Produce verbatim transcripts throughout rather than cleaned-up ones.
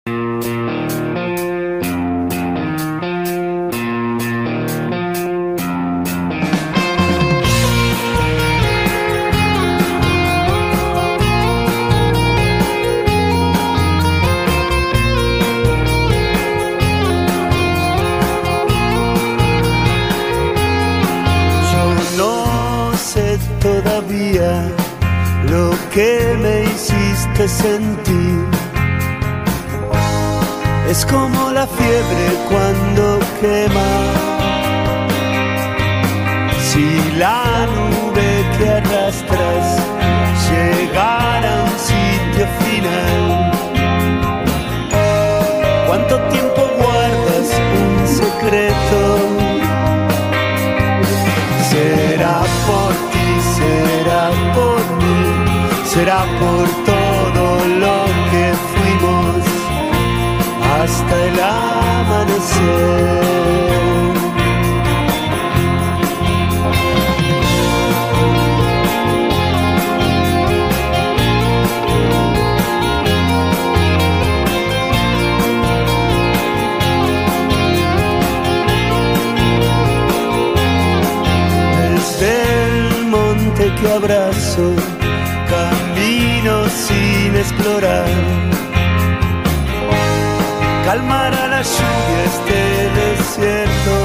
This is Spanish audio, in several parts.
Todavía lo que me hiciste sentir es como la fiebre cuando quema. Si la nube que arrastras llegara a un sitio final, ¿cuánto tiempo guardas un secreto? Será por ti, será por mí, será por todo lo que fuimos hasta el amanecer. Que abrazo, camino sin explorar, calmará la lluvia este desierto,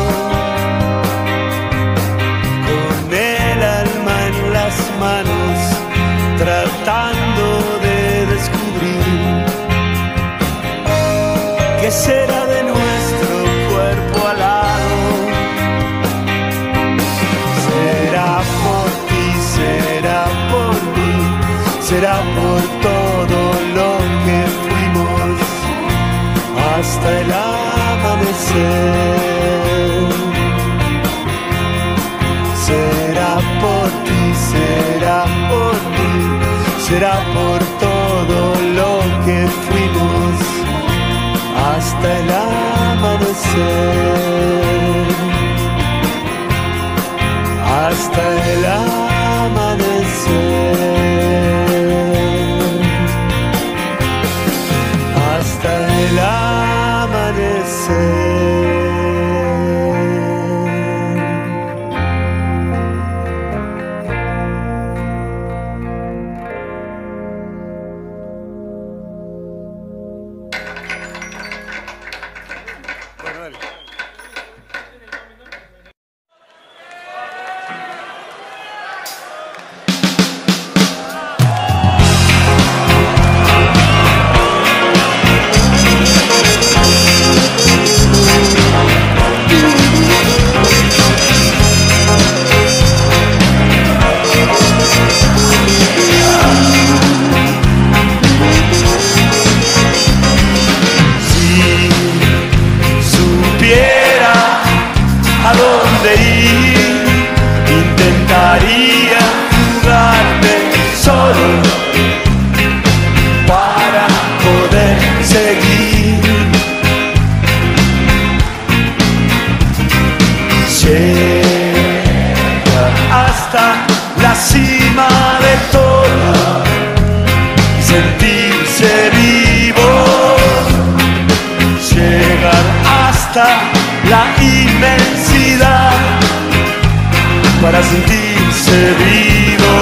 con el alma en las manos, tratando de descubrir qué será de nuestro cuerpo alado. Será por será por mí, será por todo lo que fuimos hasta el amanecer. Será por ti, será por mí, será por todo lo que fuimos hasta el amanecer. Hasta el amanecer, hasta el amanecer. Intentaría jugarme solo para poder seguir. Llega hasta la cima de todo y sentirse vivo. Llegar hasta la inmensidad para sentirse vivo.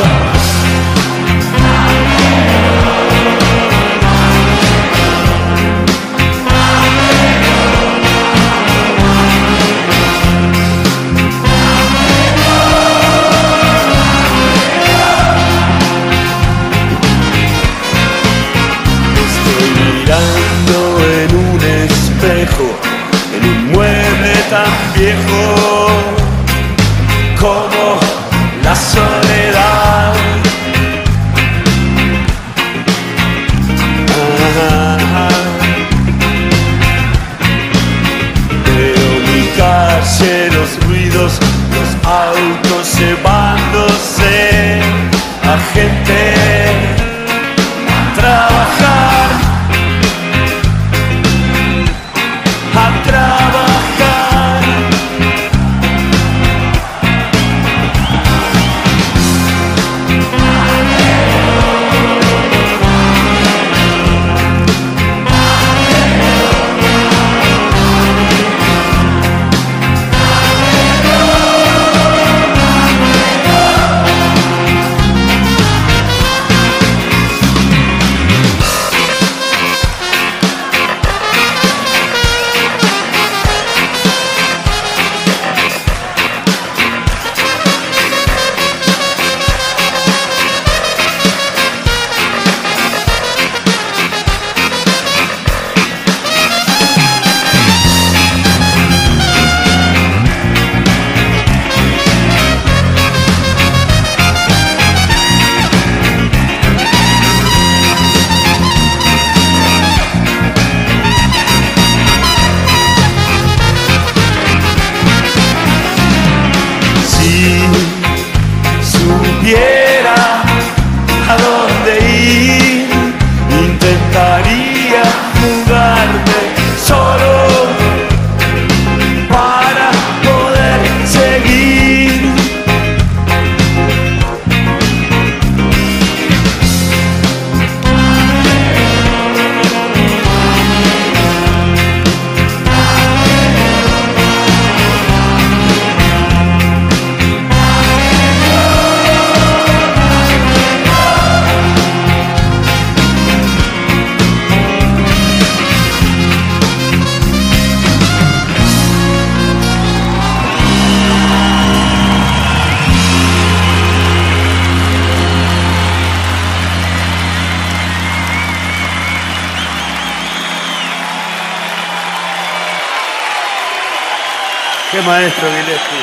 Estoy mirando en un espejo, en un mueble tan viejo como la soledad. Ah, veo mi calle, los ruidos, los autos llevándose a gente a trabajar, a trabajar. Qué maestro, Gillespie.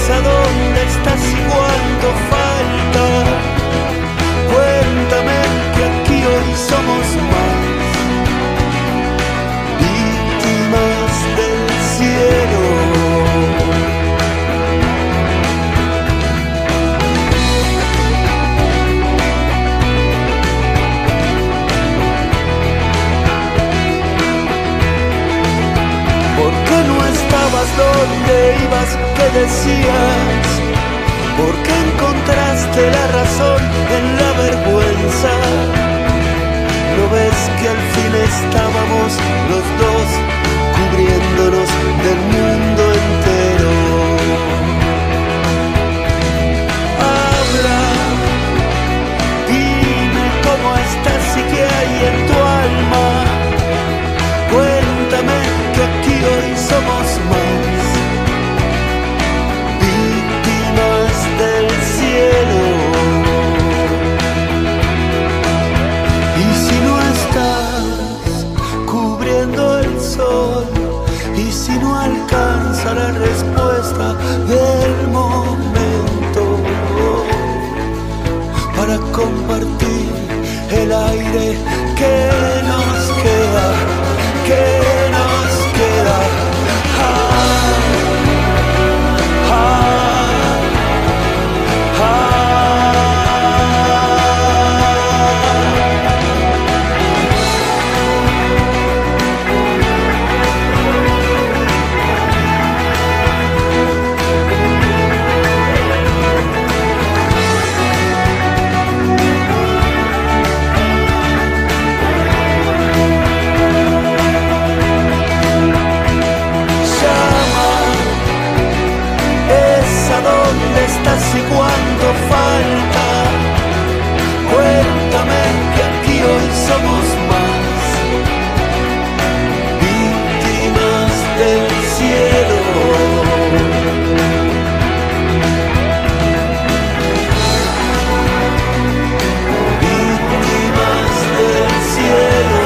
es a dónde estás y cuánto falta. Cuéntame que aquí hoy somos más víctimas del cielo. ¿Por qué no estabas donde ibas? ¿Qué decías? ¿Por qué encontraste la razón en la vergüenza? ¿No ves que al fin estábamos los dos cubriéndonos del mundo entero? Habla, dime cómo estás y qué hay en tu alma. Cuéntame que aquí hoy somos más víctimas del cielo. Y si no estás cubriendo el sol, y si no alcanza la respuesta del momento para compartir el aire que nos queda, que nos queda. Ah, ah, ah. ¿Dónde estás y cuánto falta? Cuéntame que aquí hoy somos más víctimas del cielo. Víctimas del cielo.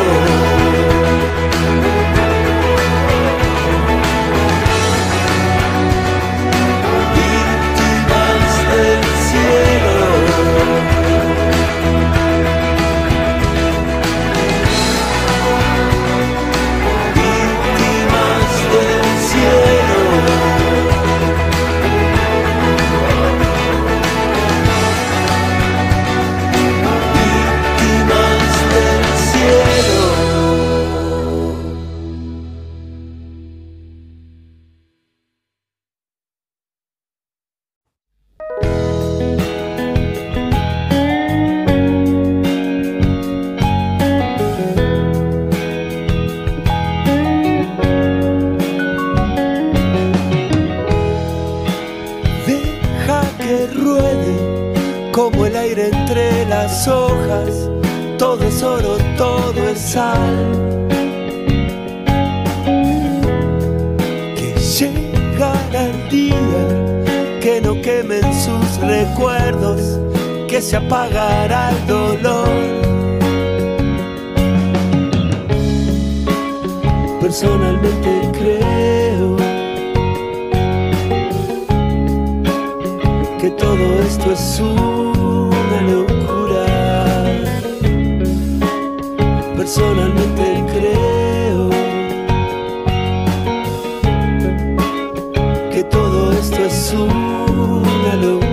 Como el aire entre las hojas, todo es oro, todo es sal. Que llegará el día que no quemen sus recuerdos, que se apagará el dolor. Personalmente creo que todo esto es una locura. Personalmente creo que todo esto es una locura.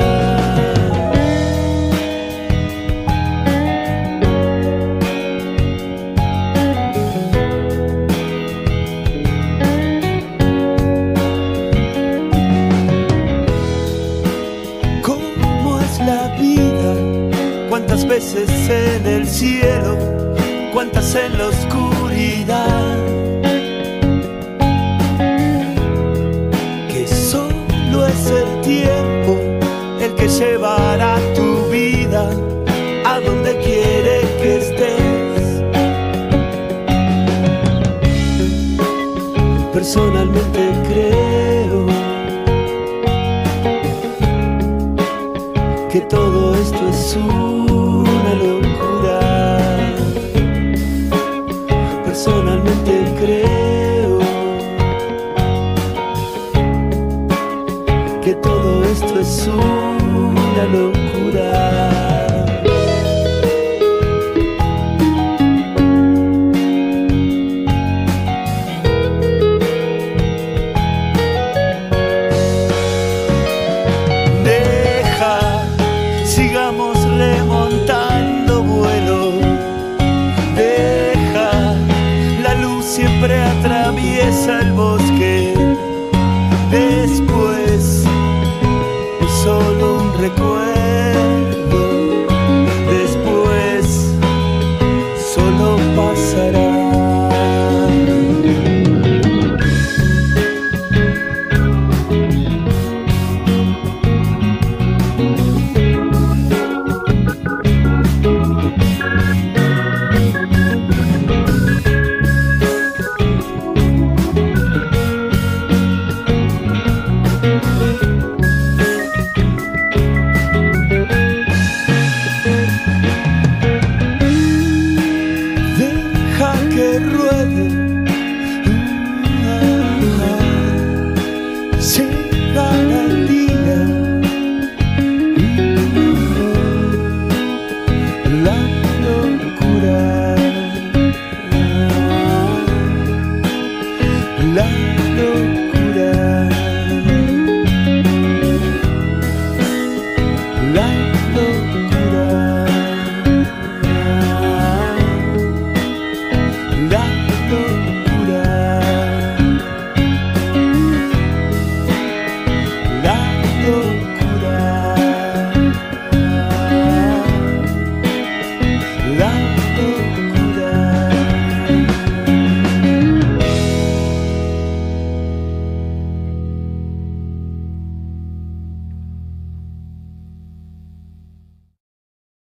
Cuántas veces en el cielo, cuántas en la oscuridad, que solo es el tiempo el que llevará tu vida a donde quiere que estés. Personalmente creo que todo esto es una locura. Personalmente creo que es una locura. Deja, sigamos remontando vuelo. Deja, la luz siempre atraviesa el bosque. Después es solo un recuerdo. Después solo pasará. Que ruede, llegará el día, la locura, la locura.